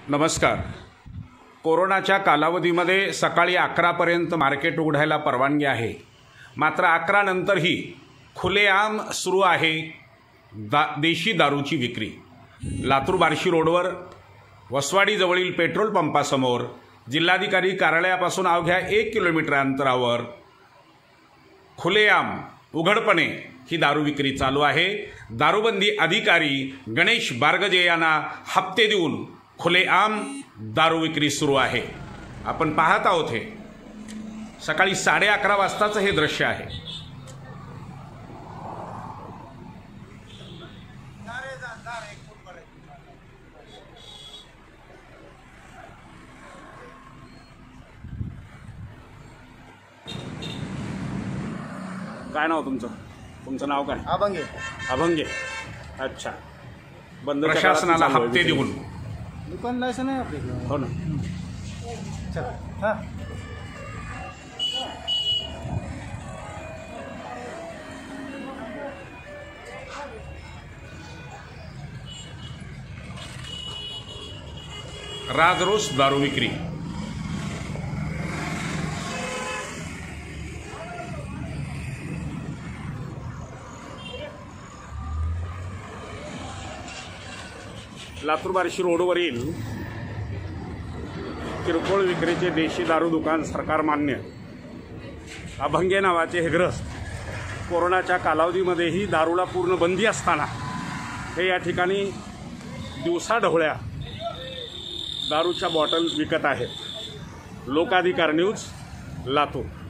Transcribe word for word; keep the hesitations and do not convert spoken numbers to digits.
नमस्कार. कोरोनाच्या कालावधीमध्ये सकाळी अकरापर्यंत मार्केट उघडायला परवानगी आहे. मात्र अकरा नंतरही खुलेआम सुरू आहे दा देशी दारूची विक्री. लातूर बार्शी रोडवर वसवाडीजवळील पेट्रोल पंपासमोर जिल्हाधिकारी कार्यालयापासून अवघ्या एक किलोमीटर अंतरावर खुलेआम उघडपणे ही दारू विक्री चालू आहे. दारूबंदी अधिकारी गणेश बारगजे यांना हप्ते देऊन खुलेआम दारू विक्री सुरू आहे. आपण पाहत आहोत हे सकाळी साडे अकरा वाजताचं हे दृश्य आहे. काय नाव तुमचं? तुमचं नाव काय? अभंगे. अभंगे. अच्छा. बंद प्रशासनाला हप्ते देऊन दुकान लायसन आहे आपल्याकडे. हो ना. चला हां. राजरोस दारू विक्री. लातूर बार्शी रोडवरील किरकोळ विक्रीचे देशी दारू दुकान सरकार मान्य अभंगे नावाचे हे ग्रस्त कोरोनाच्या कालावधीमध्येही दारूला पूर्ण बंदी असताना हे या ठिकाणी दिवसाढवळ्या दारूच्या बॉटल विकत आहेत. लोकाधिकार न्यूज, लातूर.